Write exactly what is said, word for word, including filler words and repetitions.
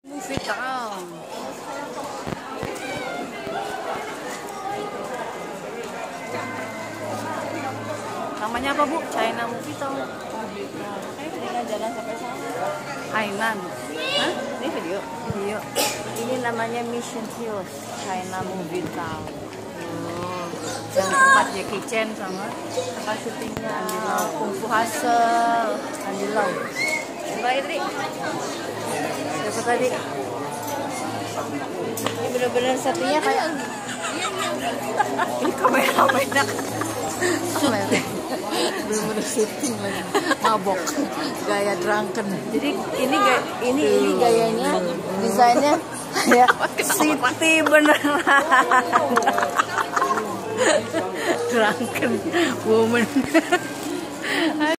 Movie Town. Namanya apa, Bu? China Movie Town. Kita jalan sampai sana. Hainan. Hah? Ini video. Video. Ini namanya Mission Hills, China Movie Town. Oh, yang tempat Jackie Chan sama Tempat syutingnya Andilau. Kung Fu Hustle, Andilau. Coba Idri. Siapa tadi? Ini bener-bener settingnya kayak Ini kamera-kamera. Kamera. Bener-bener syuting lagi. Mabok. Gaya drunken. jadi ini gay- ini ini gayanya desainnya kayak city beneran. Drunken woman.